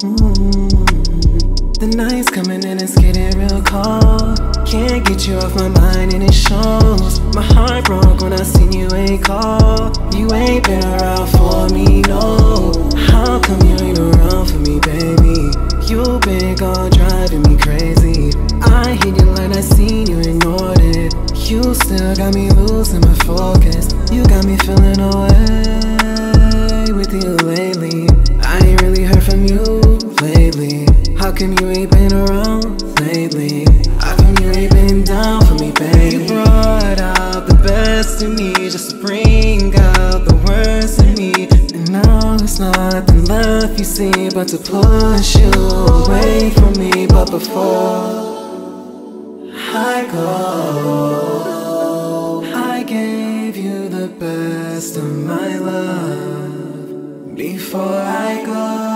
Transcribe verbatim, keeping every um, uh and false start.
Mm. The night's coming and it's getting real cold. Can't get you off my mind and it shows. My heart broke when I seen you ain't called. You ain't been around for me, no. How come you ain't around for me, baby? You been gone driving me crazy. I hit your line, I seen you ignored it. You still got me losing my focus. You got me feeling away with you lately. I ain't really heard from you lately. How come you ain't been around lately? How come you ain't been down for me, baby? You brought out the best in me just to bring out the worst in me. And now there's nothing left, you see, but to push you away from me. But before I go, I gave you the best of my love. Before I go,